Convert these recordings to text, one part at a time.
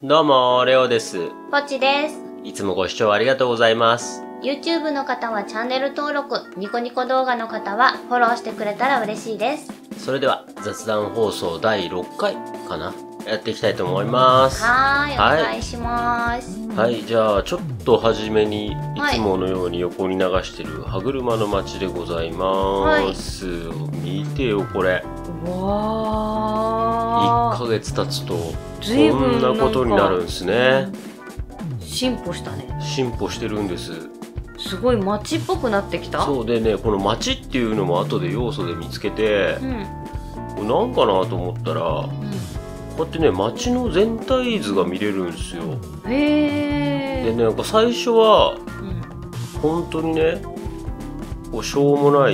どうも、レオです。 ポチです。 いつもご視聴ありがとうございます。 YouTube の方はチャンネル登録、ニコニコ動画の方はフォローしてくれたら嬉しいです。 それでは、雑談放送第6回かなやっていきたいと思います。 お願いします。 はい、じゃあ、ちょっと初めに、いつものように横に流してる歯車の街でございます。見てよ、これ。 わー。 1ヶ月経つと、こ随分んなことになるんですね。 進歩したね。 進歩してるんです。 すごい街っぽくなってきた。 そうでね、この街っていうのも後で要素で見つけて、これなんかなと思ったら、こうやってね、街の全体図が見れるんですよ。 へー。 でね、なんか最初は、本当にね、こうしょうもない、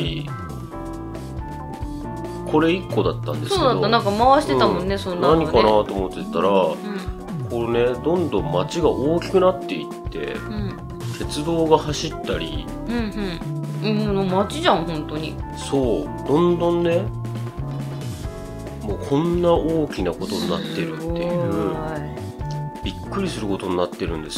これ1個だったんですけど。 そうだった、なんか回してたもんね、そんなのね。 何かなと思ってたら、これね、どんどん街が大きくなっていって、鉄道が走ったり、 もう街じゃん、本当に。 そう、どんどんね、もうこんな大きなことになってるっていう、びっくりすることになってるんです。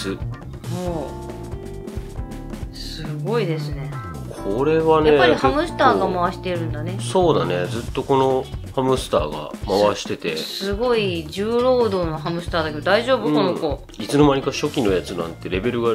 すごいですね。 これはね、 やっぱりハムスターが回してるんだね。 そうだね、ずっとこのハムスターが回してて、 すごい重労働のハムスターだけど大丈夫、この子。 いつの間にか初期のやつなんてレベルが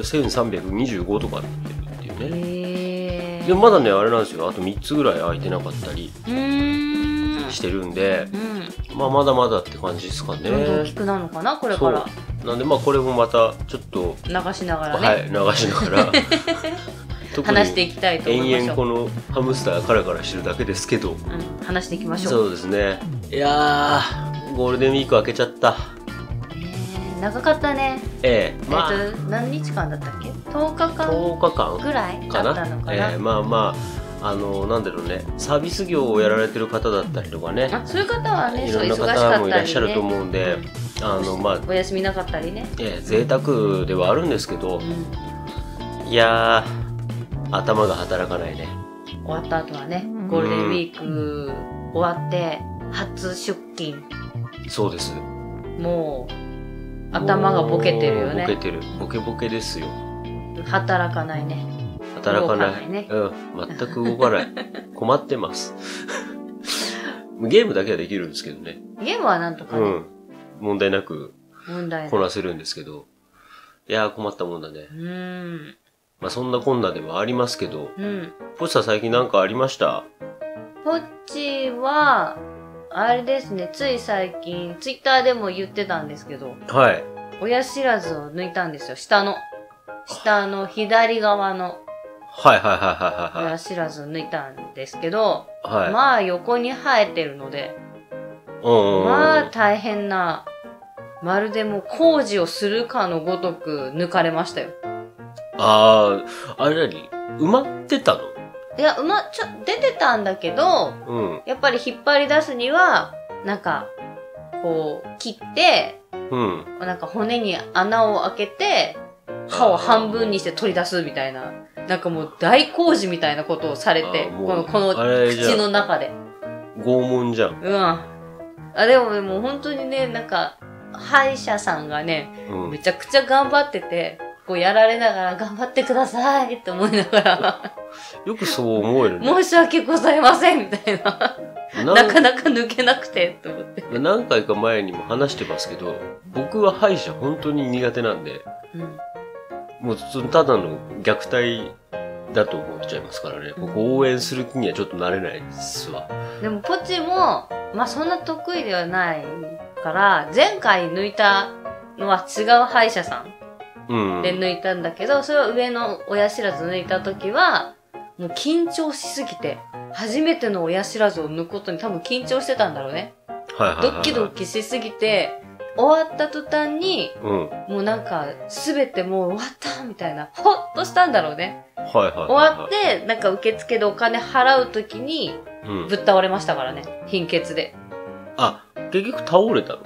1325とかになってるっていうね。でもまだね、あれなんですよ、あと3つぐらい空いてなかったりしてるんで、まあまだまだって感じですかね。 どんどん大きくなるのかな、これから。 なんでまあこれもまたちょっと流しながらね、 はい、流しながら話していきたいと思いましょう。 延々このハムスターがカラカラしてるだけですけど、 話していきましょう。 そうですね。いやー、ゴールデンウィーク明けちゃった。 長かったね。 まあ、 何日間だったっけ？10日間 10日間ぐらいだったのかな。 まあまあ、なんだろうね、サービス業をやられてる方だったりとかね、 そういう方はね、 いろんな方もいらっしゃると思うんで、まあ、 お休みなかったりね、 贅沢ではあるんですけど、いやー、頭が働かないね。 終わった後はね、ゴールデンウィーク終わって初出勤。 そうです。 もう頭がボケてるよね。 ボケてる、ボケボケですよ。 働かないね。 働かないね。全く動かない。困ってます。ゲームだけはできるんですけどね。 ゲームはなんとかね、 問題なくこなせるんですけど、いやー困ったもんだね。まあそんなこんなではありますけど、ポチさん最近なんかありました？ ポチはあれですね、つい最近ツイッターでも言ってたんですけど、親知らずを抜いたんですよ。下の左側の親知らずを抜いたんですけど、まあ横に生えてるので、まあ大変な、まるでもう工事をするかのごとく抜かれましたよ。 あれ何？埋まってたの？ いや、出てたんだけど、やっぱり引っ張り出すには、なんか、こう、切って、なんか骨に穴を開けて、歯を半分にして取り出すみたいな、なんかもう大工事みたいなことをされて、この口の中で。 拷問じゃん。 でも本当にね、なんか、歯医者さんがね、めちゃくちゃ頑張ってて、こうやられながら頑張ってくださいって思いながらよくそう思えるね。 申し訳ございませんみたいな。なかなか抜けなくてと思って。 何回か前にも話してますけど、僕は歯医者本当に苦手なんで、もうただの虐待だと思っちゃいますからね。僕応援する気にはちょっとなれないですわ。 でもポチも、まあそんな得意ではないから、前回抜いたのは違う歯医者さん。で抜いたんだけど、それは上の親知らず抜いた時は、もう緊張しすぎて、初めての親知らずを抜くことに多分緊張してたんだろうね。ドッキドキしすぎて、終わった途端に、もうなんか、すべてもう終わったみたいな、ほっとしたんだろうね。終わって、なんか受付でお金払う時に、ぶっ倒れましたからね。貧血で。 結局倒れたの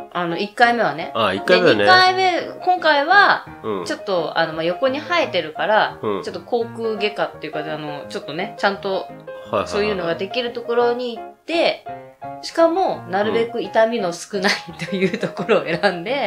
1回目はね。 1回目はね。 2回目、今回は、ちょっと、横に生えてるから、ちょっと口腔外科っていうか、ちょっとね、ちゃんと、そういうのができるところに行って、しかも、なるべく痛みの少ないというところを選んで、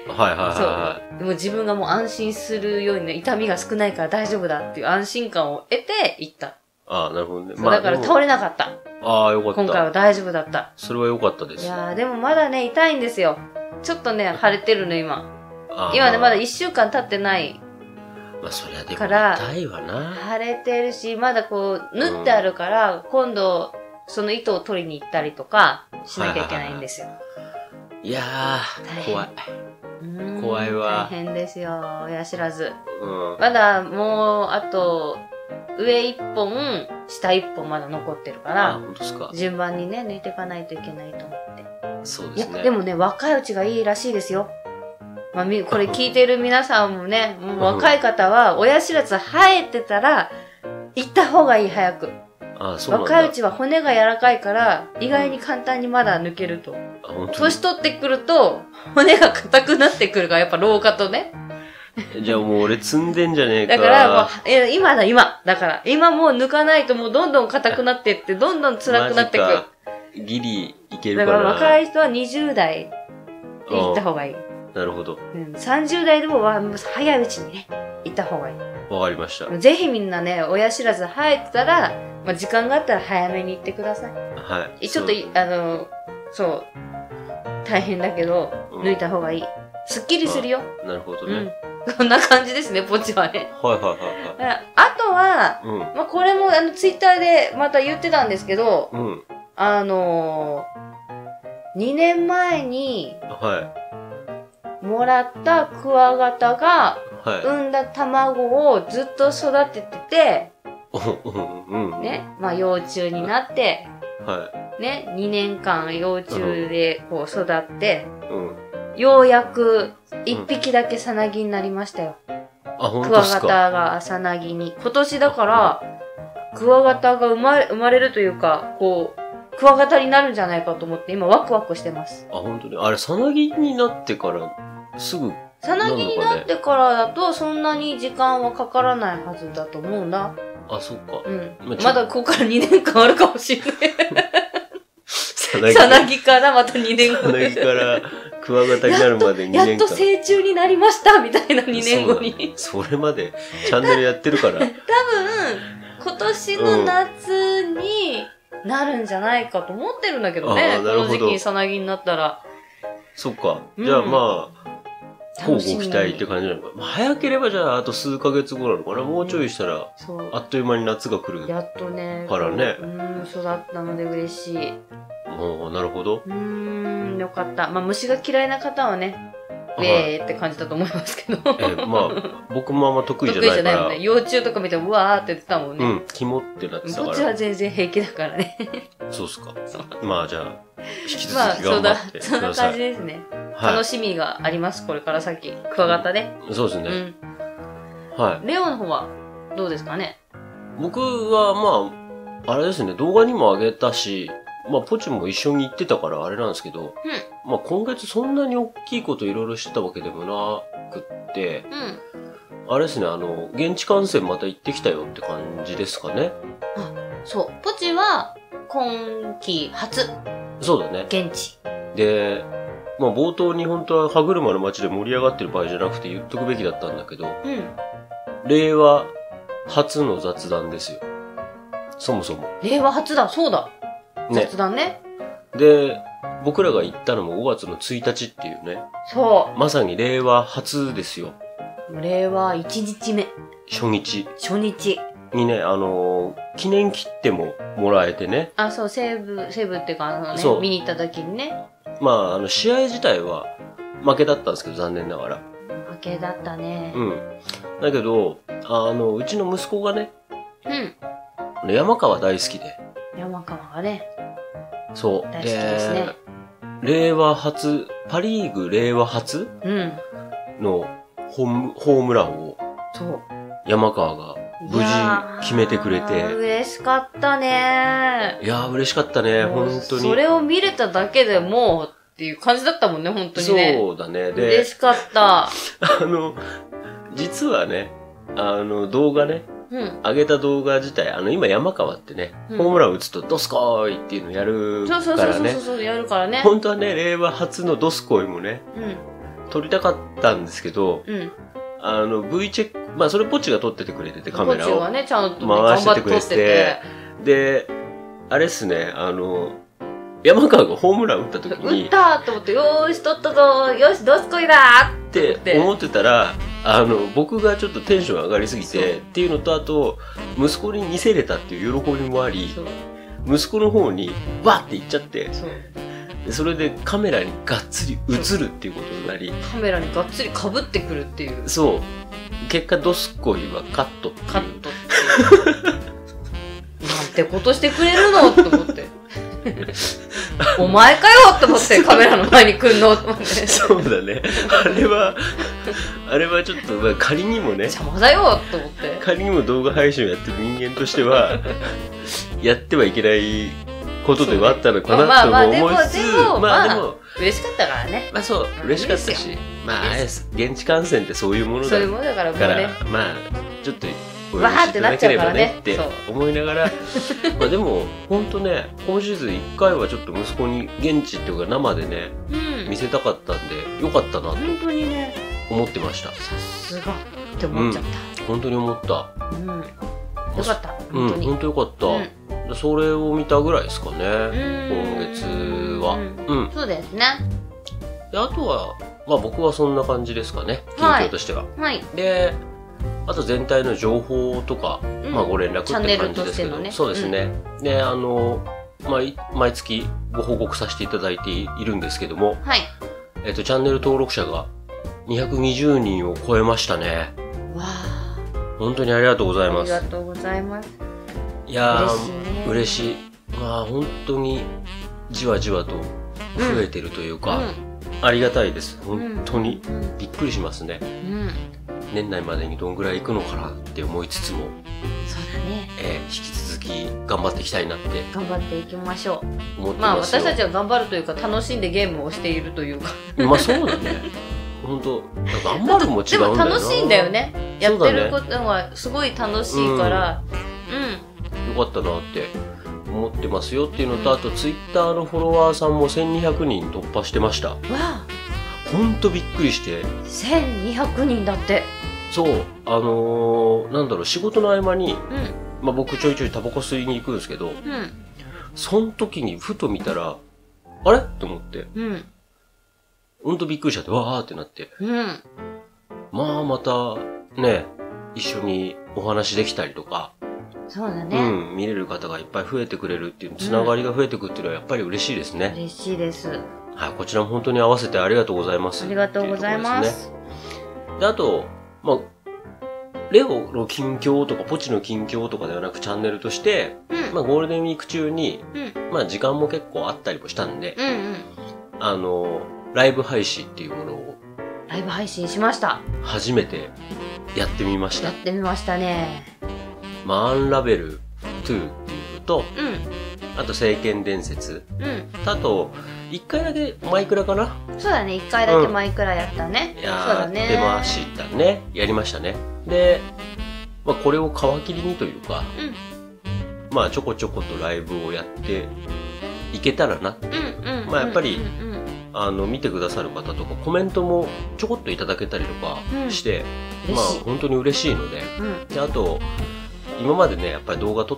はいはいはい。 そう。もう自分がもう安心するようにね、痛みが少ないから大丈夫だっていう安心感を得て行った。 ああ、なるほどね。 だから倒れなかった。 ああ、よかった。 今回は大丈夫だった。 それはよかったです。 いやー、でもまだね、痛いんですよ。ちょっとね、腫れてるね、今。今ね、まだ1週間経ってない。 まあ、そりゃでも痛いわな。 腫れてるし、まだこう、縫ってあるから、今度、その糸を取りに行ったりとか、しなきゃいけないんですよ。 いやー、怖い。怖いわ。 大変ですよ、親知らず。まだもう、あと、上一本、下一本まだ残ってるから、 本当ですか。 順番にね、抜いていかないといけないと思って。 そうですね。 いや、でもね、若いうちがいいらしいですよ。まあ、これ聞いてる皆さんもね、もう若い方は、親知らず生えてたら、行った方がいい、早く。若いうちは骨が柔らかいから、意外に簡単にまだ抜けると。年取ってくると、骨が硬くなってくるから、やっぱ老化とね。 じゃあもう俺積んでんじゃねえか。 だからもう、今だ、今。だから、今もう抜かないともうどんどん硬くなってって、どんどん辛くなってくる。 ギリいけるから。 だから若い人は20代で行った方がいい。 なるほど。 30代でも早いうちにね、行った方がいい。 わかりました。 ぜひみんなね、親知らず生えてたら、まあ、時間があったら早めに行ってください。 はい。 ちょっと、そう、大変だけど、抜いた方がいい。すっきりするよ。 なるほどね。 こんな感じですね、ポチはね。 はいはいはいはい。 あとは、まあ、これもツイッターでまた言ってたんですけど、2年前に、もらったクワガタが、産んだ卵をずっと育ててて、ね、まあ幼虫になって、ね、2年間幼虫でこう育って、ようやく1匹だけさなぎになりましたよ。クワガタがさなぎに。今年だから、クワガタが生まれるというか、こう、クワガタになるんじゃないかと思って今ワクワクしてます。 あ、本当にあれ、さなぎになってからすぐさなぎになってからだとそんなに時間はかからないはずだと思うんだ。 あ、そっか。 まだここから2年間あるかもしれない。さなぎからまた2年後で。 さなぎからクワガタになるまで2年間。 やっと成虫になりましたみたいな2年後に。 それまでチャンネルやってるから。多分、 今年の夏になるんじゃないかと思ってるんだけどね。この時期にさなぎになったら。 そっか。じゃあまあ、交互期待って感じなのか。まあ、早ければじゃああと数ヶ月後なのかな。もうちょいしたら、あっという間に夏が来る。 やっとね。 からね。 育ったので嬉しい。 なるほど。 よかった。まあ虫が嫌いな方はね、ウェーって感じだと思いますけど。 まあ、僕もあんま得意じゃないから。得意じゃないもんね。 幼虫とか見てもうわーって言ってたもんね。 キモってなってたから。 こっちは全然平気だからね。 そうっすか。まあじゃあ、引き続き頑張ってください。 そんな感じですね。楽しみがあります、これから先。クワガタね。 そうですね。はい。 レオの方はどうですかね？ 僕はまあ、あれですね、動画にも上げたし、まあ、ポチも一緒に行ってたからあれなんですけど、まあ、今月そんなに大きいこといろいろしてたわけでもなくって、あれですね、現地観戦また行ってきたよって感じですかね。 あ、そう。ポチは、今季初。 そうだね。 現地。 で、まあ、冒頭に本当は歯車の街で盛り上がってる場合じゃなくて言っとくべきだったんだけど、令和初の雑談ですよ。そもそも。 令和初だ、そうだ。雑談ね。 で、僕らが行ったのも5月の1日っていうね。 そう。 まさに令和初ですよ。 令和1日目。 初日。 初日。 にね、記念切手ももらえてね。 あ、そう、西武っていうか見に行った時にね。 まあ、試合自体は負けだったんですけど、残念ながら。 負けだったね。 だけど、うちの息子がね、山川大好きで。 山川がね。 そう。 大好きですね。 令和初、パリーグ令和初のホームランを、山川が無事決めてくれて。 嬉しかったね。 いやー、嬉しかったね、本当に。 それを見れただけでもうっていう感じだったもんね、本当にね。 そうだね。で、 嬉しかった。 実はね、動画ね、上げた動画自体、今山川ってね、ホームラン打つとドスコーイっていうのやるからね。 そう、やるからね。 本当はね、令和初のドスコイもね、 撮りたかったんですけど、V チェック、まあそれポチが撮っててくれてて、カメラを。 ポチがね、ちゃんと、 回しててくれて、で、あれっすね、山川がホームラン打った時に、 打ったと思って、よーし、撮ったぞよし、どすこいだって思ってたら、僕がちょっとテンション上がりすぎて、っていうのと、あと、息子に見せれたっていう喜びもあり、息子の方に、わって行っちゃって、それでカメラにがっつり映るっていうことになり、 カメラにがっつり被ってくるっていう。 そう。結果、ドスコイはカットっていう。 カットっていう。なんてことしてくれるのって思って。お前かよって思ってカメラの前に来んのって思って。 そうだね。あれはちょっと、まあ、仮にもね。 邪魔だよって思って。 仮にも動画配信をやってる人間としては、やってはいけないことではあったのかなとも思いつつ、まあでも、 嬉しかったからね。 まあそう、嬉しかったし、まあ、現地観戦ってそういうものだから、 そういうものだからもうね。 まあ、ちょっと、お許しいただければねって思いながら、まあでも、ほんとね、今シーズン1回はちょっと息子に現地っていうか生でね、見せたかったんで、よかったなと思ってました。 さすがって思っちゃった。 本当に思った。 よかった。 本当よかった。それを見たぐらいですかね、今月は。 そうですね。 で、あとは、まあ僕はそんな感じですかね、近況としては。で、あと全体の情報とか、まあご連絡って感じですけど、そうですね。で、毎月ご報告させていただいているんですけども、チャンネル登録者が220人を超えましたね。 わあ。 本当にありがとうございます。 ありがとうございます。 いやー、嬉しい。まあ本当にじわじわと増えてるというか、ありがたいです。本当にびっくりしますね。年内までにどんぐらい行くのかなって思いつつも、 そうだね。 引き続き頑張っていきたいなって頑張っていきましょう。 思ってますよ。 まあ私たちは頑張るというか楽しんでゲームをしているというか。 まあそうだね。本当頑張るも違うんだよな。 でも楽しいんだよね。やってることがすごい楽しいから、 よかったなって思ってますよっていうのと、あとツイッターのフォロワーさんも1200人突破してました。わあ。 ほんとびっくりして。 1200人だって。 そう、なんだろう、仕事の合間に、まあ僕ちょいちょいタバコ吸いに行くんですけど、その時にふと見たら、あれって思って、ほんとびっくりしちゃって、わーってなって。まあまた、ね、一緒にお話できたりとか、 そうだね。 見れる方がいっぱい増えてくれるっていう、つながりが増えてくっていうのはやっぱり嬉しいですね。 嬉しいです。 はい、こちらも本当に合わせてありがとうございます。 ありがとうございます。 で、あと、まあ、レオの近況とか、ポチの近況とかではなくチャンネルとして、まあゴールデンウィーク中に、まあ時間も結構あったりもしたんで、ライブ配信っていうものを、 ライブ配信しました。 初めてやってみました。 やってみましたね。 まあ、アンラベル2っていうのと、あと聖剣伝説、あと、1回だけマイクラかな。 そうだね、1回だけマイクラやったね。 やってましたね。やりましたね。で、まあこれを皮切りにというか、まあちょこちょことライブをやっていけたらなって。まあやっぱり、見てくださる方とかコメントもちょこっといただけたりとかして、まあ本当に嬉しいので、で、あと、今までね、やっぱり動画撮って、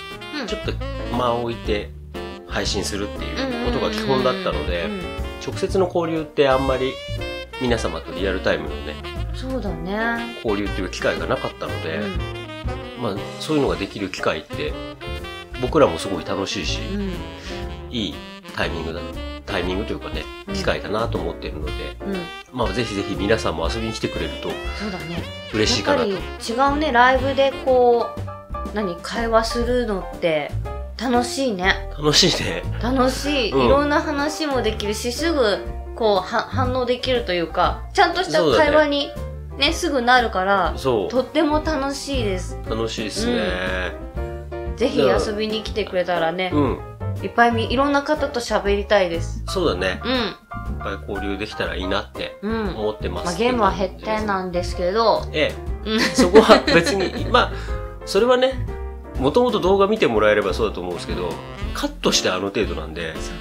ちょっと間を置いて配信するっていうことが基本だったので、直接の交流ってあんまり皆様とリアルタイムのね、 そうだね。 交流っていう機会がなかったので、まあそういうのができる機会って僕らもすごい楽しいし、いいタイミングというかね、機会だなと思っているので、まあぜひぜひ皆さんも遊びに来てくれると嬉しいかなと。 やっぱり違うね、ライブでこう会話するのって楽しいね。 楽しいね。 楽しい。いろんな話もできるし、すぐこう反応できるというか、ちゃんとした会話にね、すぐなるから、とっても楽しいです。 楽しいですね。 ぜひ遊びに来てくれたらね、いっぱいいろんな方と喋りたいです。 そうだね。いっぱい交流できたらいいなって思ってます。 ゲームは減点なんですけど、 そこは別に、まあ、それはね、もともと動画見てもらえればそうだと思うんですけど、カットしてあの程度なんで、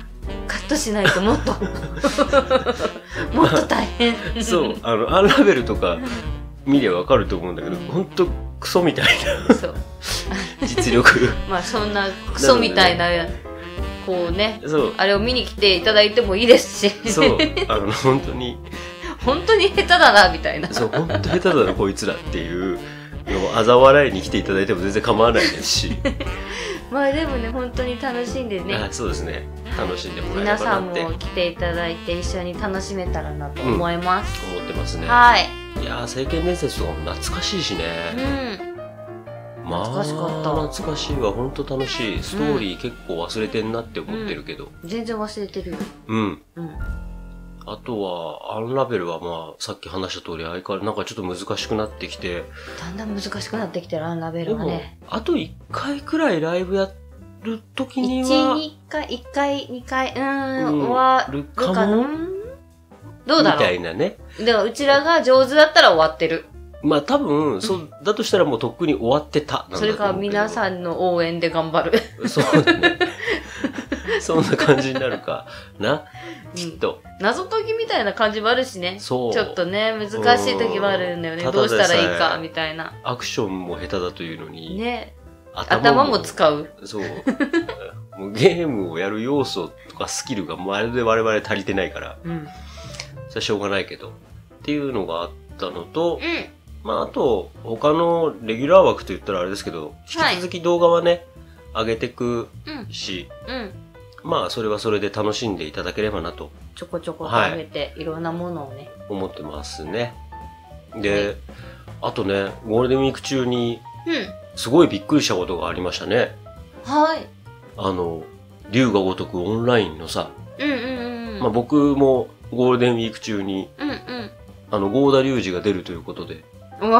カットしないともっともっと大変そうアンラベルとか見りゃわかると思うんだけど、ほんとクソみたいなそう実力まあそんなクソみたいな、こうね、あれを見に来ていただいてもいいですしそう本当に本当に下手だなみたいなそう本当下手だなこいつらっていうのを嘲笑いに来ていただいても全然構わないですしまあでもね本当に楽しんでね、 そうですね、楽しんでもらえればなって。 皆さんも来ていただいて一緒に楽しめたらなと思います、 思ってますね。 はい。 いやー、聖剣伝説とかも懐かしいしね。まあ懐かしかった。 懐かしいわ、ほんと楽しい。ストーリー結構忘れてんなって思ってるけど、 全然忘れてるよ。 あとはアンラベルはまあさっき話した通り相変わらずなんかちょっと難しくなってきて、 だんだん難しくなってきてるアンラベルはね。 あと1回くらいライブやる時には 1回2回終わるかな。どうだろうみたいなね。 でもうちらが上手だったら終わってる。 まあ多分そうだとしたらもうとっくに終わってた。 それから皆さんの応援で頑張る。 そうだね。そんな感じになるかな、きっと。 謎解きみたいな感じもあるしね。そう。ちょっとね、難しい時もあるんだよね。どうしたらいいか、みたいな。 アクションも下手だというのに。ね。 頭も使う。 そう。もうゲームをやる要素とかスキルがまるで我々足りてないから。それはしょうがないけど。っていうのがあったのと、まああと、他のレギュラー枠と言ったらあれですけど、引き続き動画はね、上げてくし、まあそれはそれで楽しんでいただければなと。 ちょこちょこ食べて、いろんなものをね。 思ってますね。で、あとね、ゴールデンウィーク中に、すごいびっくりしたことがありましたね。 はい。 龍が如くオンラインのさ、まあ僕もゴールデンウィーク中に、郷田隆二が出るということで、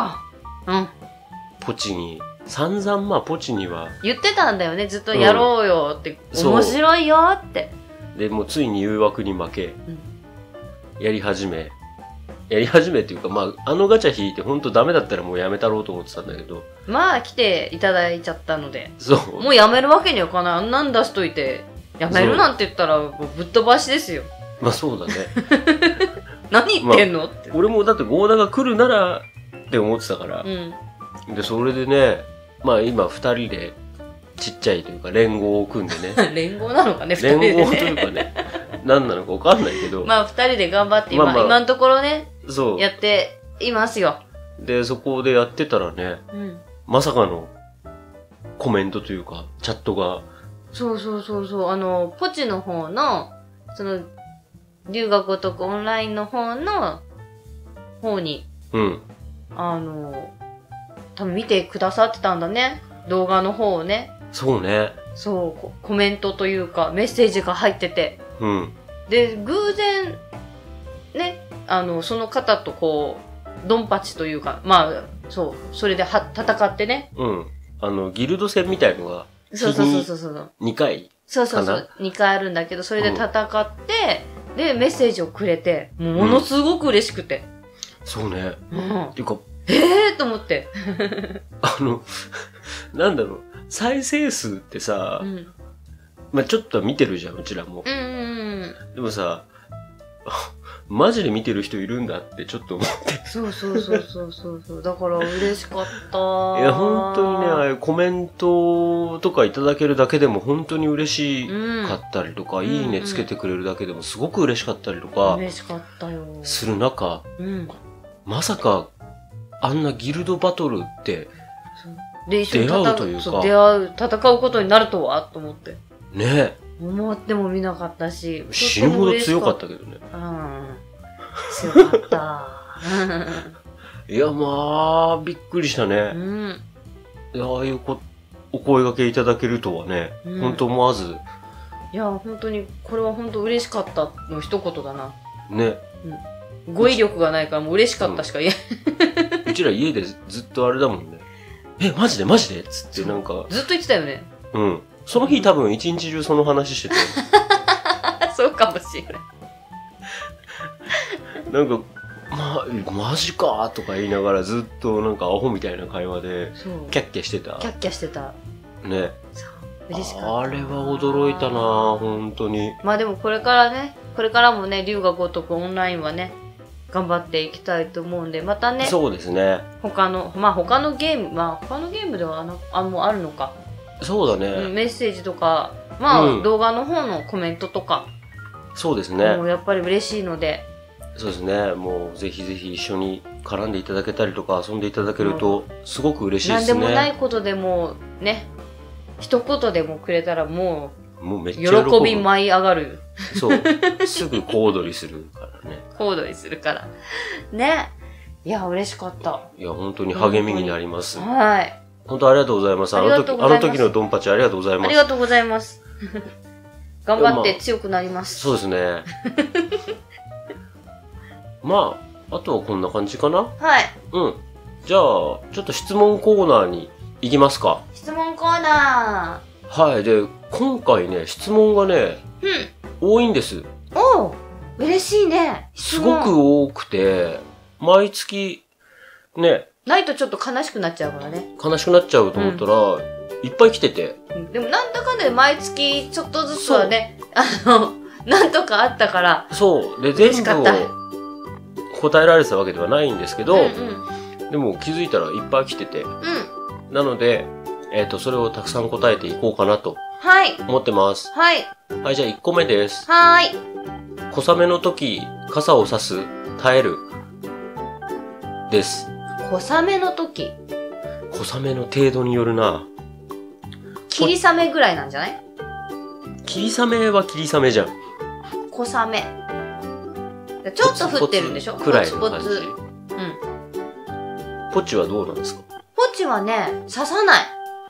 ポチに、散々まあポチには言ってたんだよね、ずっとやろうよって、面白いよって。 で、もうついに誘惑に負け、やり始めっていうか、まあガチャ引いて本当ダメだったらもうやめたろうと思ってたんだけど、 まあ来ていただいちゃったので、 そう。 もうやめるわけにはいかない。あんなん出しといて、やめるなんて言ったらぶっ飛ばしですよ。 まあそうだね。 何言ってんの、って。 俺もだって郷田が来るならって思ってたから、で、それでね、まあ今二人でちっちゃいというか連合を組んでね。 連合なのかね、二人で、ね。 連合というかね、何なのか分かんないけど。 まあ二人で頑張って今のところね、やっていますよ。 で、そこでやってたらね、まさかのコメントというか、チャットが。 そう、ポチの方の、龍が如くオンラインの方に、多分見てくださってたんだね。動画の方をね。 そうね。 そう、コメントというか、メッセージが入ってて。で、偶然、ね、その方とこう、ドンパチというか、まあ、そう、それで戦ってね。 ギルド戦みたいのが、 そう。 2回そう、2回あるんだけど、それで戦って、で、メッセージをくれて、ものすごく嬉しくて。 そうね。っていうか、 と思って。 なんだろう、再生数ってさ、まあちょっと見てるじゃん、うちらも。でもさ、マジで見てる人いるんだってちょっと思って。 そう。だから嬉しかった。 いや、本当にね、ああいうコメントとかいただけるだけでも本当に嬉しかったりとか、いいねつけてくれるだけでもすごく嬉しかったりとか、 嬉しかったよ。 する中、まさか、あんなギルドバトルって出会うというか、 戦うことになるとはと思って。 ねえ。 思ってもみなかったし、 死ぬほど強かったけどね。 強かった。 いや、まあ、びっくりしたね。ああいうお声掛けいただけるとはね、本当思わず。 いや、本当に、これは本当嬉しかったの一言だな。 ね。 語彙力がないからもう嬉しかったしか言えない。 うちら家でずっとあれだもんね。マジでつってなんか。 ずっと言ってたよね。 その日多分一日中その話してて。 そうかもしれない。 なんか、マジかとか言いながらずっとなんかアホみたいな会話で、キャッキャしてた。 キャッキャしてた。 ね。 嬉しかった。 あれは驚いたな、本当に。 まあでもこれからもね、龍が如くオンラインはね、頑張っていきたいと思うんで、またね。 そうですね。 他のゲームではもうあるのか。 そうだね。 メッセージとか、動画の方のコメントとか。 そうですね。 もうやっぱり嬉しいので。 そうですね。もうぜひぜひ一緒に絡んでいただけたりとか遊んでいただけるとすごく嬉しいですね。 何でもないことでもね、一言でもくれたらもうめっちゃ喜び舞い上がる。 そう。すぐ小躍りするからね。 小躍りするから。ね。いや、嬉しかった。 いや、本当に励みになります。 はい。 本当ありがとうございます。あの時のドンパチありがとうございます。 ありがとうございます。頑張って強くなります。 そうですね。まあ、あとはこんな感じかな。 はい。 うん。じゃあ、ちょっと質問コーナーに行きますか。 質問コーナー。はい。で、今回ね、質問がね、多いんです。 おう、嬉しいね。 すごく多くて、毎月、ね。 ないとちょっと悲しくなっちゃうからね。 悲しくなっちゃうと思ったら、いっぱい来てて。 でもなんだかんだで毎月ちょっとずつはね、なんとかあったから。 そう。で、全部を答えられてたわけではないんですけど、でも気づいたらいっぱい来てて。なので、それをたくさん答えていこうかなと。 はい。 思ってます。 はい。 はい、じゃあ1個目です。 はい。 小雨の時、傘を差す、耐える。です。 小雨の時。 小雨の程度によるな。 霧雨ぐらいなんじゃない？ 霧雨は霧雨じゃん。 小雨。ちょっと降ってるんでしょ？ くらいの感じ。ポチはどうなんですか？ ポチはね、刺さない。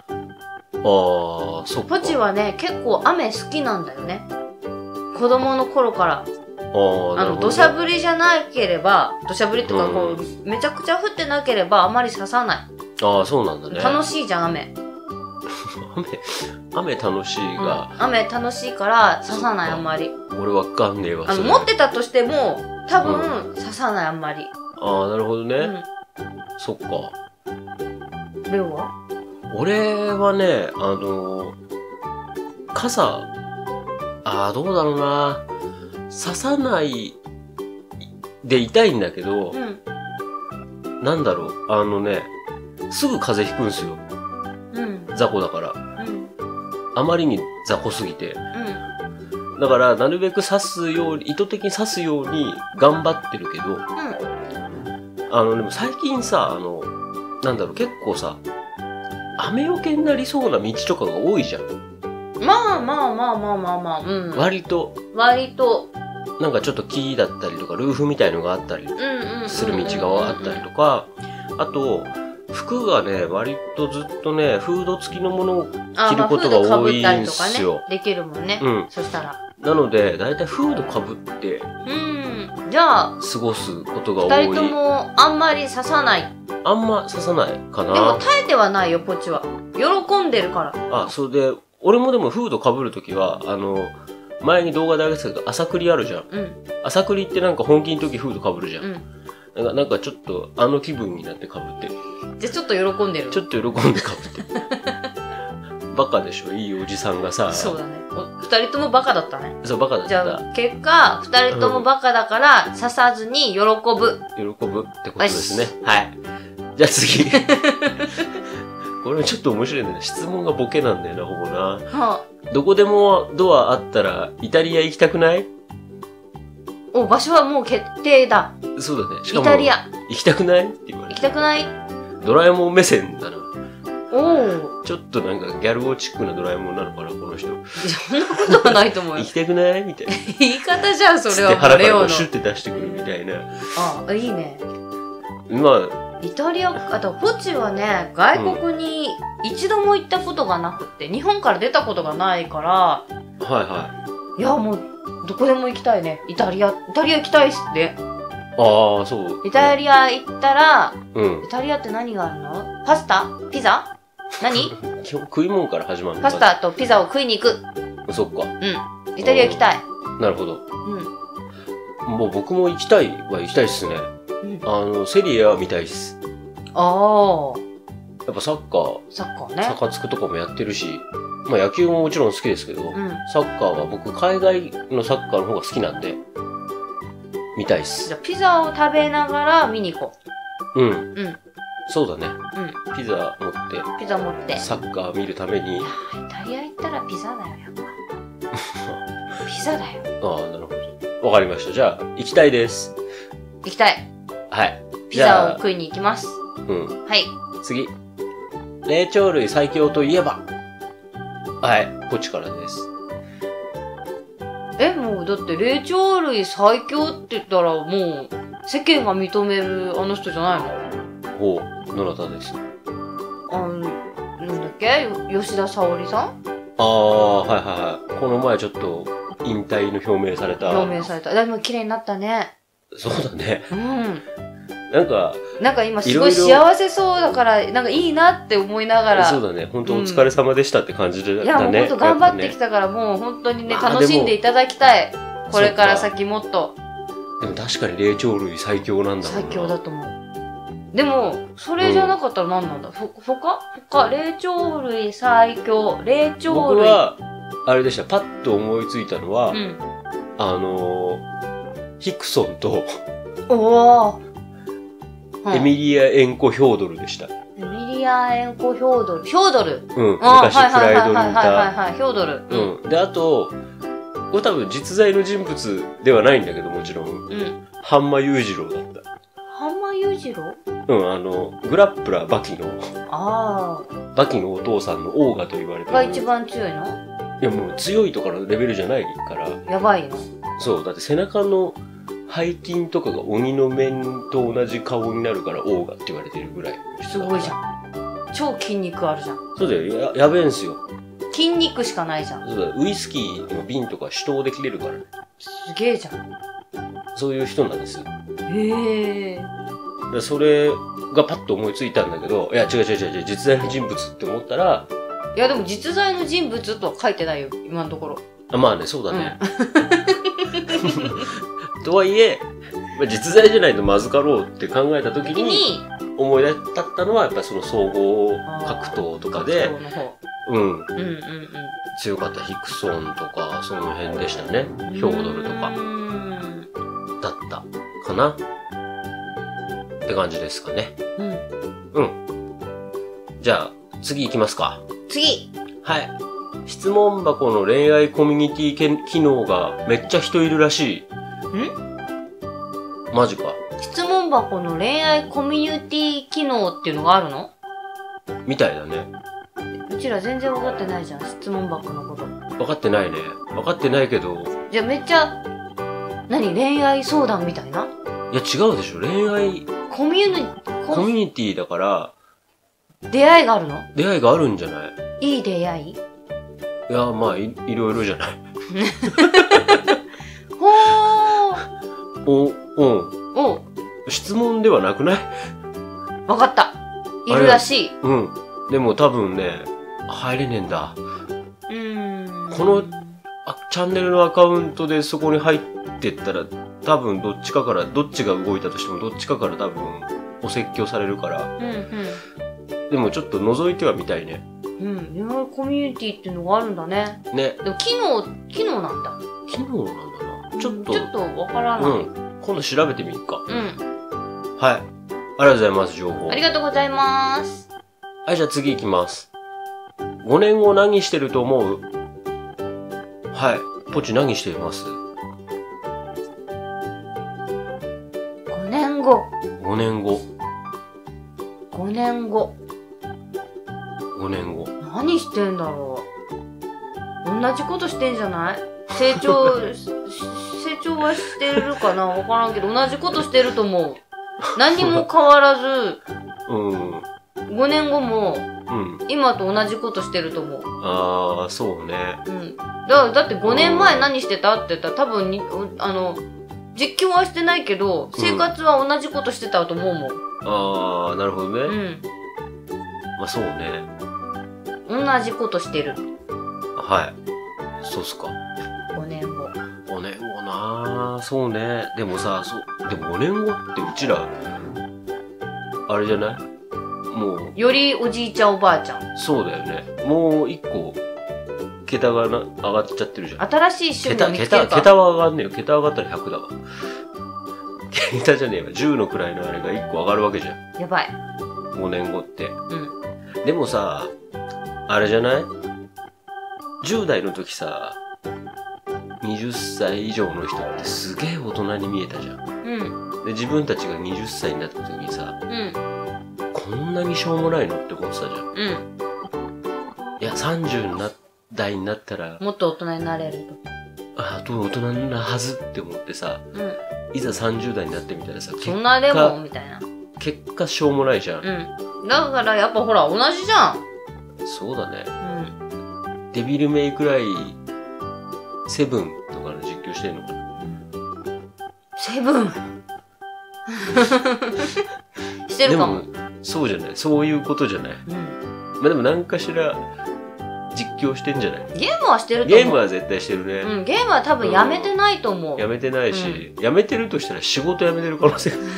そっか。 ポチはね、結構雨好きなんだよね。子供の頃から。土砂降りじゃなければ、土砂降りとかこう、めちゃくちゃ降ってなければあまり刺さない。 そうなんだね。 楽しいじゃん、雨。 雨楽しいが、 雨楽しいから刺さない、あんまり。 俺わかんねえわ。 持ってたとしても、多分刺さない、あんまり。 なるほどね。そっか。 レオは？ 俺はね、傘、どうだろうな。刺さないで痛いんだけど、なんだろう、すぐ風邪ひくんすよ。雑魚だから。あまりに雑魚すぎて。だから、なるべく刺すように、意図的に刺すように頑張ってるけど、でも最近さ、なんだろう、結構さ、雨よけになりそうな道とかが多いじゃん。 まあ、 割と。なんかちょっと木だったりとか、ルーフみたいのがあったりする道があったりとか、あと、服がね、割とずっとね、フード付きのものを着ることが多いんですよ。 できるもんね。そしたら。 なので、だいたいフードかぶって、 じゃあ、 過ごすことが多い。 二人ともあんまり刺さない。 あんま刺さないかな。 でも耐えてはないよ、ポチは。喜んでるから。 それで、俺もでもフードかぶるときは、前に動画で上げてたけど、朝栗あるじゃん。朝栗ってなんか本気の時フードかぶるじゃん。なんかちょっと気分になってかぶってる。 じゃあちょっと喜んでる。 ちょっと喜んでかぶってる。バカでしょ、いいおじさんがさ。 そうだね。二人ともバカだったね。 そう、バカだった。 じゃあ結果、二人ともバカだから、刺さずに喜ぶ。 喜ぶってことですね。はい。じゃあ次。これちょっと面白いね。質問がボケなんだよな、ほぼな。どこでもドアあったら、イタリア行きたくない？ 場所はもう決定だ。 そうだね。しかも、 イタリア。 行きたくないって言われて。 行きたくない？ ドラえもん目線だな。 おちょっとなんかギャル男チックなドラえもんなのかな、この人。 そんなことはないと思うよ。 行きたくないみたいな。 言い方じゃん、それは。 腹からシュッて出してくるみたいな。 いいね。イタリア、あと、ポチはね、外国に一度も行ったことがなくて、日本から出たことがないから、いや、もう、どこでも行きたいね。イタリア行きたいっすね。 そう。 イタリア行ったら、イタリアって何があるの？パスタ？ピザ？何？ 基本食い物から始まるの。 パスタとピザを食いに行く。 そっか。 イタリア行きたい。 なるほど。もう僕も行きたいっすね。セリエは見たいっす。 やっぱサッカー、 サッカーね。 サカツクとかもやってるし、まあ野球ももちろん好きですけど、 うん。 サッカーは僕海外のサッカーの方が好きなんで、見たいっす。 じゃあピザを食べながら見に行こうん。 う。うん。 そうだね。 うん。 ピザ持って、 ピザ持って。 サッカー見るために。 イタリア行ったらピザだよ、やっぱ。ピザだよ。 ああ、なるほど。わかりました。じゃあ、行きたいです。 行きたい。 はい。 ピザを食いに行きます。 うん。 はい。 次。霊長類最強といえば。はい。こっちからです。 もうだって霊長類最強って言ったらもう世間が認めるあの人じゃないの？ ほう。どなたです？ なんだっけ？吉田沙保里さん？ ああ、はいはいはい。この前ちょっと引退の表明された。 表明された。でも綺麗になったね。 そうだね。 うん。 なんか今すごい幸せそうだから、なんかいいなって思いながら。 そうだね。本当お疲れ様でしたって感じで、 いや、もう本当頑張ってきたから、もう本当にね、楽しんでいただきたい。これから先もっと。 でも確かに霊長類最強なんだもんな。 最強だと思う。でも、それじゃなかったら何なんだ？他、霊長類最強。霊長類。 僕は、あれでした。パッと思いついたのは、ヒクソンと、エミリア・エンコ・ヒョードルでした。 エミリア・エンコ・ヒョードル。ヒョードル。 うん。昔、プライドにいた。ヒョードル。 うん。で、あと、これ多分実在の人物ではないんだけど、もちろん。うん。ハンマ裕次郎だった。 ハンマ裕次郎？ うん、グラップラーバキの。 ああ。 バキのお父さんのオーガと言われてる。 が一番強いの？ いや、もう強いとかのレベルじゃないから。 やばいの？ そう。だって背中の、背筋とかが鬼の面と同じ顔になるからオーガって言われてるぐらい。 すごいじゃん。超筋肉あるじゃん。 そうだよ。やべえんすよ。 筋肉しかないじゃん。 そうだよ。ウイスキーの瓶とか手刀で切れるからね。 すげえじゃん。 そういう人なんですよ。 へえ。 でそれがパッと思いついたんだけど、いや、違う、実在の人物って思ったら。 いや、でも実在の人物とは書いてないよ、今のところ。 まあね、そうだね。とはいえ、実在じゃないとまずかろうって考えた時に思い立ったのはやっぱりその総合格闘とかで、強かったヒクソンとかその辺でしたね。ヒョードルとかだったかなって感じですかね。うん。じゃあ次行きますか。 次。 はい。質問箱の恋愛コミュニティ機能がめっちゃ人いるらしい。マジか。 質問箱の恋愛コミュニティ機能っていうのがあるの？ みたいだね。 うちら全然分かってないじゃん、質問箱のこと。 分かってないね。分かってないけど。 じゃあめっちゃ、恋愛相談みたいな？ いや違うでしょ。恋愛コミュニティだから。 出会いがあるの？ 出会いがあるんじゃない？ いい出会い？ いや、まあ、いろいろじゃない。 ほー。質問ではなくない？ わかった。いるらしい。 うん。でも多分ね、入れねえんだ。このチャンネルのアカウントでそこに入ってったら、多分どっちが動いたとしてもどっちかから多分お説教されるから。でもちょっと覗いてはみたいね。 恋愛コミュニティっていうのがあるんだね。 ね。 でも機能なんだ。 機能なんだな。ちょっとわからない。 今度調べてみるか。はい。ありがとうございます、情報。 ありがとうございます。 はい、じゃあ次行きます。5年後何してると思う？はい。ポチ何しています？ 5年後。 5年後。 5年後。 5年後。 何してんだろう。同じことしてんじゃない？成長はしてるかな？わからんけど、同じことしてると思う。何にも変わらず、5年後も、今と同じことしてると思う。 ああ、そうね。 だって5年前何してたって言ったら多分実況はしてないけど、生活は同じことしてたと思うもん。 ああ、なるほどね。まあそうね。 同じことしてる。 はい。そうっすか。 5年後。 5年後なぁ。そうね。でもさ、でも5年後ってうちら、あれじゃない？ もう。 よりおじいちゃんおばあちゃん。 そうだよね。もう一個、桁が上がっちゃってるじゃん。 新しい趣味を見つけるか。 桁は上がんねえよ。桁上がったら100だわ。桁じゃねえわ。10の位のあれが1個上がるわけじゃん。 やばい。 5年後って。 うん。 でもさ、あれじゃない ?10 代の時さ、20歳以上の人ってすげえ大人に見えたじゃん。 うん。 で、自分たちが20歳になった時にさ、 うん。 こんなにしょうもないのって思ってたじゃん。 うん。 いや、30代になったら、 もっと大人になれると。 ああ、大人なはずって思ってさ、 うん。 いざ30代になってみたらさ、 そんなでもみたいな。 結果しょうもないじゃん。 うん。だからやっぱほら、同じじゃん。 そうだね。 うん。 デビルメイクライセブンとかの実況してんのかな。 セブンしてるかも。 でも、そうじゃない。そういうことじゃない。 うん。 まあでも何かしら実況してんじゃない？ ゲームはしてると思う。 ゲームは絶対してるね。 うん、ゲームは多分やめてないと思う。 やめてないし、やめてるとしたら仕事やめてる可能性が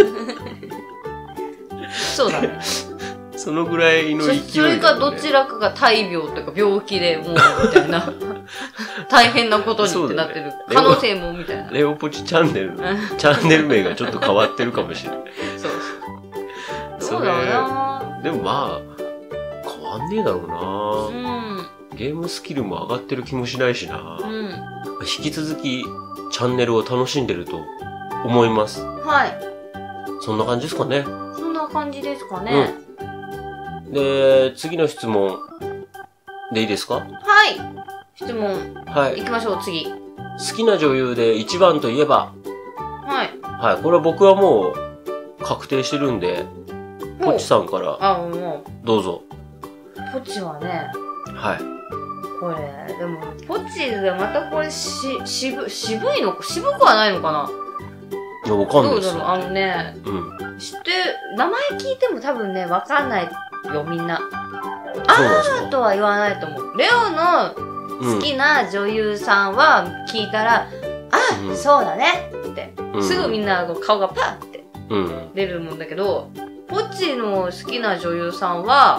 そうだね。 そのぐらいの勢い、ね、 それかどちらかが大病とか病気でもうみたいな大変なことにってなってる、可能性もみたいな。 レオポチチャンネルチャンネル名がちょっと変わってるかもしれない。 そうだな。 でもまあ変わんねえだろうな。 うん。 ゲームスキルも上がってる気もしないしな。 うん。 引き続きチャンネルを楽しんでると思います。 はい。 そんな感じですかね。 そんな感じですかね。 で、次の質問でいいですか？ はい。質問。 はい。 行きましょう、次。 好きな女優で一番といえば？ はい。 はい。これは僕はもう確定してるんで、ポチさんからもう。 どうぞ。 ポチはね。 はい。 これ、でも、ポチでまたこれ渋いのか、渋くはないのかな？ いや、わかんないですよ。 どうだろう、ね。 うん。 知って、名前聞いても多分ね、わかんないよ、みんな。 あーとは言わないと思う。レオの好きな女優さんは聞いたら、そうだねって、すぐみんな顔がパッって出るもんだけど、ポチの好きな女優さんは、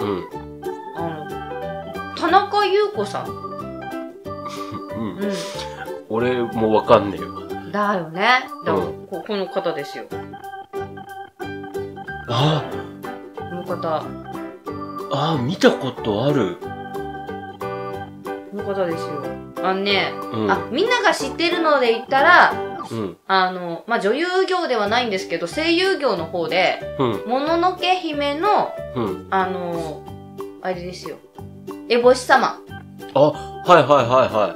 田中優子さん。 俺もわかんねえよ。 だよね。だからこの方ですよ。 あこの方。 あ、見たことある。 この方ですよ。みんなが知ってるので言ったら、まあ、女優業ではないんですけど、声優業の方で、もののけ姫の、あれですよ。えぼし様。 あ、はいはいはいはい。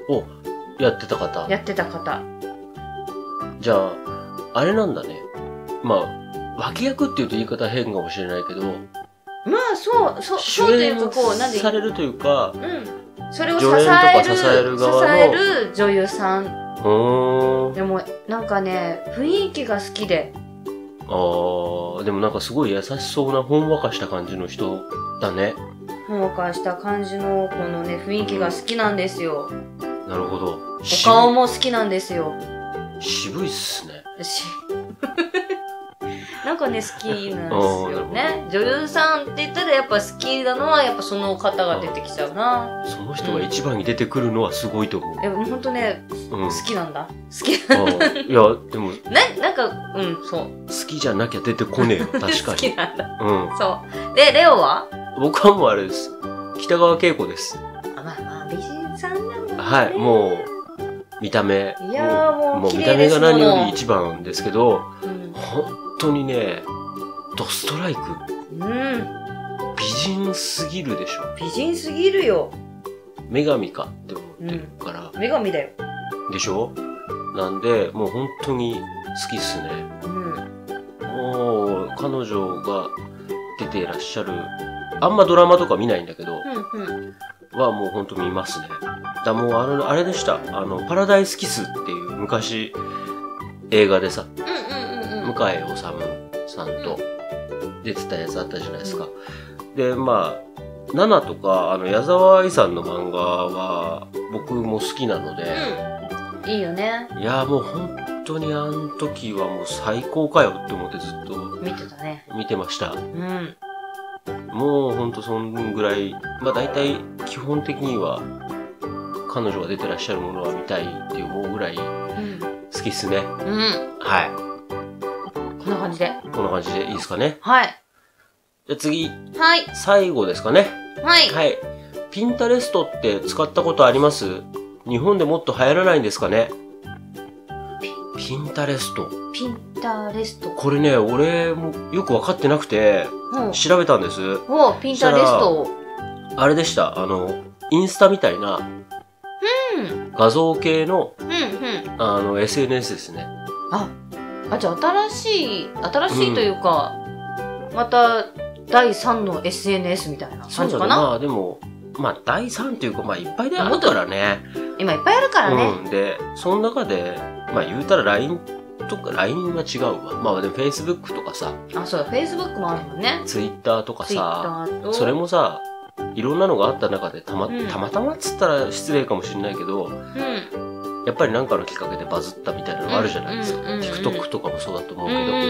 お、やってた方。 やってた方。 じゃあ、あれなんだね。まあ、脇役っていうと言い方変かもしれないけど、 まあ、そうというか、こう、なんで。 されるというか、 それを支える女優さん。でも、なんかね、雰囲気が好きで。 でもなんかすごい優しそうな、ほんわかした感じの人だね。 ほんわかした感じの、このね、雰囲気が好きなんですよ。 なるほど。 お顔も好きなんですよ。 渋いっすね。 なんかね、好きなんですよね。女優さんって言ったらやっぱ好きなのはやっぱその方が出てきちゃうな。 その人が一番に出てくるのはすごいと思う。 でもほんとね、好きなんだ。好きなんだ。 いや、でも。 なんか、そう。 好きじゃなきゃ出てこねえよ、確かに。 好きなんだ。 そう。 で、レオは？ 僕はもうあれです。北川景子です。 まあ、美人さんなんだね。 はい、もう、見た目。 いやーもう、 見た目が何より一番ですけど、本当にね、ドストライク。美人すぎるでしょ。 美人すぎるよ。 女神かって思ってるから。 女神だよ。 でしょ？なんで、もう本当に好きっすね。もう、彼女が出ていらっしゃる、あんまドラマとか見ないんだけど、はもう本当見ますね。もうあれでした。パラダイスキスっていう昔映画でさ、向井理さんと出てたやつあったじゃないですか。で、まあ、ナナとか、矢沢愛さんの漫画は僕も好きなので、 いいよね。 いや、もう本当にあの時はもう最高かよって思ってずっと見てたね。 見てました。 うん。 もうほんとそんぐらい、まあ大体基本的には彼女が出てらっしゃるものは見たいって思うぐらい好きっすね。うん。はい。 こんな感じで。 こんな感じでいいですかね。 はい。 じゃあ次。 はい。 最後ですかね。 はい。 はい。ピンタレストって使ったことあります？日本でもっと流行らないんですかね？ピンタレスト。 ピンタレスト。 これね、俺もよくわかってなくて、調べたんです。 ピンタレスト。 あれでした。インスタみたいな、画像系の、SNS ですね。 じゃあ新しいというか、また第3の SNS みたいな感じかな？そうだね。 まあでも、第3というか、いっぱいであるからね。 今いっぱいあるからね。 で、その中で、言うたら LINE とか、LINE は違うわ。でも Facebook とかさ。 そうだ、Facebook もあるもんね。 Twitter とかさ、それもさ、いろんなのがあった中でたまたまっつったら失礼かもしれないけど、やっぱり何かのきっかけでバズったみたいなのがあるじゃないですか。TikTok とかもそうだと思うけ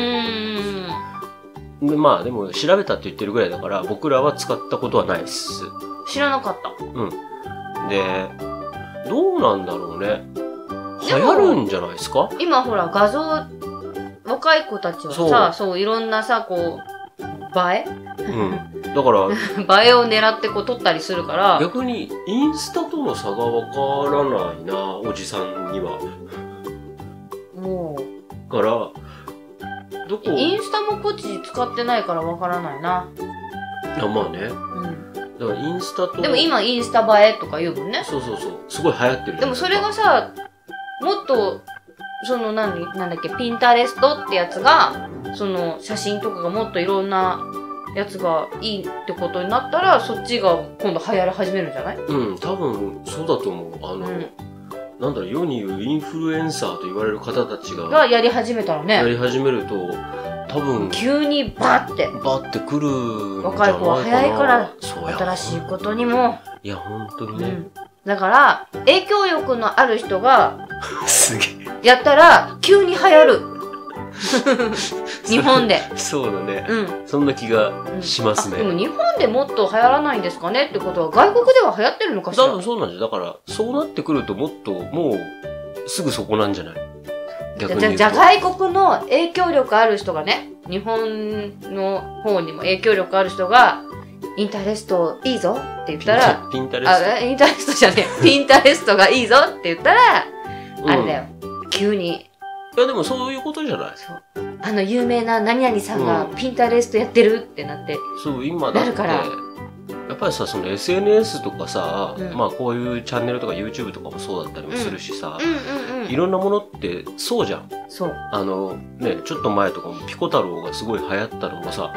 ど。でも調べたって言ってるぐらいだから、僕らは使ったことはないっす。 知らなかった。 で、どうなんだろうね。流行るんじゃないですか？ 今ほら画像、若い子たちはさ、いろんなさ、こう、映え？ だから、 映えを狙ってこう撮ったりするから。 逆に、インスタとの差がわからないな、おじさんには。 もう。から、 インスタもこっち使ってないからわからないな。 まあね。だからインスタと。 でも今インスタ映えとか言うもんね。 そう。すごい流行ってる。 でもそれがさ、もっと、なんだっけ、ピンタレストってやつが、写真とかがもっといろんなやつがいいってことになったら、そっちが今度流行り始めるんじゃない？ 多分そうだと思う。世に言うインフルエンサーと言われる方たちがやり始めたらね。 やり始めると、多分急にバッてくるんじゃないかな。 若い子は早いから、新しいことにも。 いや、本当にね。 だから、影響力のある人が、 すげえ。 やったら、急に流行る。日本で。 そうだね。そんな気がしますね。 でも日本でもっと流行らないんですかねってことは、外国では流行ってるのかしら？ そうなんじゃ。だから、そうなってくるともっと、もう、すぐそこなんじゃない？逆に言うと。 じゃあ外国の影響力ある人がね、日本の方にも影響力ある人が、インタレストいいぞって言ったら、 ピンタレスト。 インタレストじゃねえ。ピンタレストがいいぞって言ったら、あれだよ。急に。 いや、でもそういうことじゃない？ そう。有名な何々さんがピンタレストやってるってなって。 そう、今だって。やっぱりさ、SNS とかさ、こういうチャンネルとか YouTube とかもそうだったりもするしさ、いろんなものってそうじゃん。 そう。 ちょっと前とかもピコ太郎がすごい流行ったのもさ、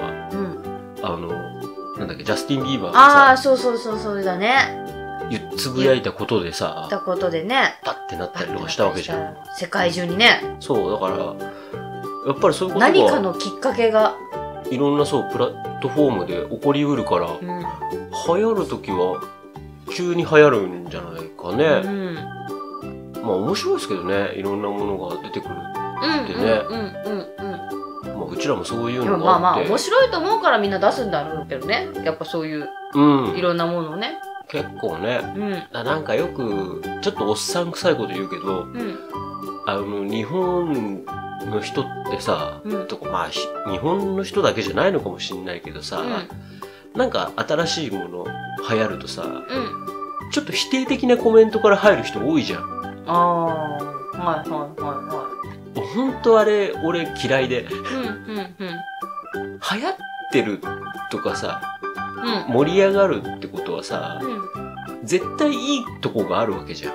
なんだっけ、ジャスティン・ビーバーがさ、 そうだね。 つぶやいたことでさ、 パッてなったりとかしたわけじゃん。 世界中にね。 そう、だから、やっぱりそういうことが何かのきっかけがいろんなプラットフォームで起こりうるから、流行るときは急に流行るんじゃないかね。面白いですけどね、いろんなものが出てくるってね。うちらもそういうのがあって。 面白いと思うからみんな出すんだろうけどね。やっぱそういう、いろんなものをね。 結構ね、なんかよく、ちょっとおっさん臭いこと言うけど、日本の人ってさ、日本の人だけじゃないのかもしれないけどさ、なんか新しいもの流行るとさ、ちょっと否定的なコメントから入る人多いじゃん。本当あれ、俺嫌いで。流行ってるとかさ、盛り上がるってことはさ、絶対いいとこがあるわけじゃん。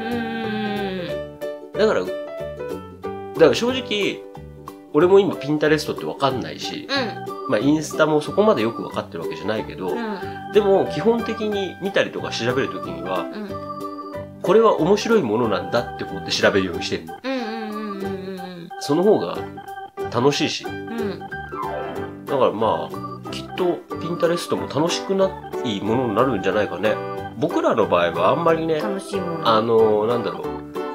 だから正直、俺も今ピンタレストってわかんないし、インスタもそこまでよくわかってるわけじゃないけど、でも基本的に見たりとか調べるときには、これは面白いものなんだって思って調べるようにしてるの。その方が楽しいし。だからきっとピンタレストも楽しくないものになるんじゃないかね。僕らの場合はあんまりね、 楽しいもの。 なんだろう。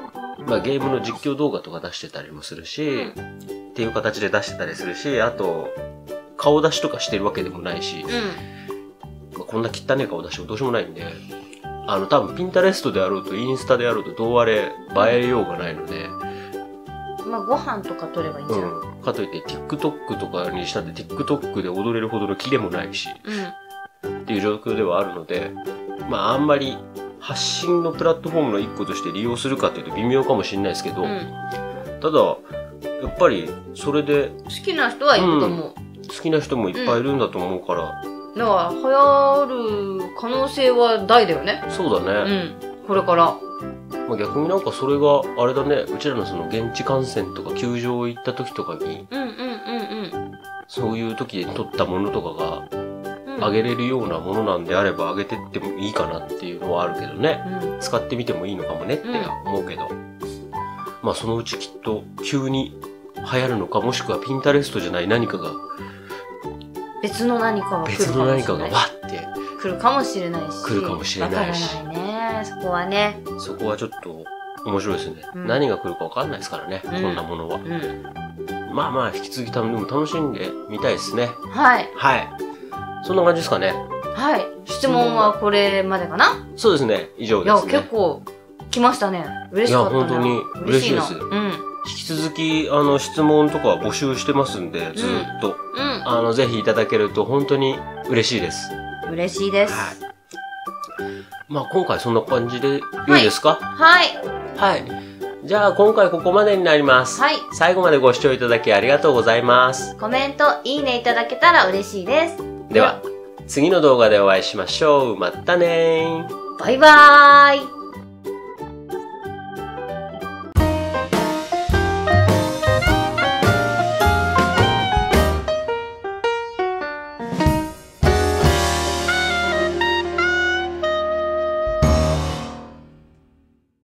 まあゲームの実況動画とか出してたりもするし、っていう形で出してたりするし、あと、顔出しとかしてるわけでもないし、まあ、こんな汚い顔出しもどうしようもないんで、多分ピンタレストであろうとインスタであろうとどうあれ映えようがないので、 まあご飯とか撮ればいいんじゃない？ かといって TikTok とかにしたって TikTok で踊れるほどのキレもないし、っていう状況ではあるので、まああんまり発信のプラットフォームの一個として利用するかっていうと微妙かもしれないですけど、ただ、やっぱりそれで好きな人はいると思う。 好きな人もいっぱいいるんだと思うから。 だから流行る可能性は大だよね。 そうだね。 これから。 まあ、逆になんかそれがあれだね、うちらのその現地観戦とか球場行った時とかに、そういう時に撮ったものとかがあげれるようなものなんであればあげてってもいいかなっていうのはあるけどね、使ってみてもいいのかもねって思うけど、まあそのうちきっと急に流行るのか、もしくはピンタレストじゃない何かが別の何かが来る別の何かがわって来るかもしれないし、 来るかもしれないし、 わからないね。そこはね、 そこはちょっと面白いですね。何が来るかわかんないですからね、こんなものは。まあまあ引き続きでも楽しんでみたいですね。 はい。 はい。そんな感じですかね。 はい。質問はこれまでかな？ そうですね。以上ですね。 いや、結構来ましたね。嬉しかったね。 いや、本当に嬉しいです。引き続き、質問とかは募集してますんで、ずっと。ぜひいただけると本当に嬉しいです。 嬉しいです。はい。 まあ、今回そんな感じで良いですか？ はい。 はい。じゃあ、今回ここまでになります。はい。最後までご視聴いただきありがとうございます。 コメント、いいねいただけたら嬉しいです。 では、次の動画でお会いしましょう。またねー。 バイバーイ。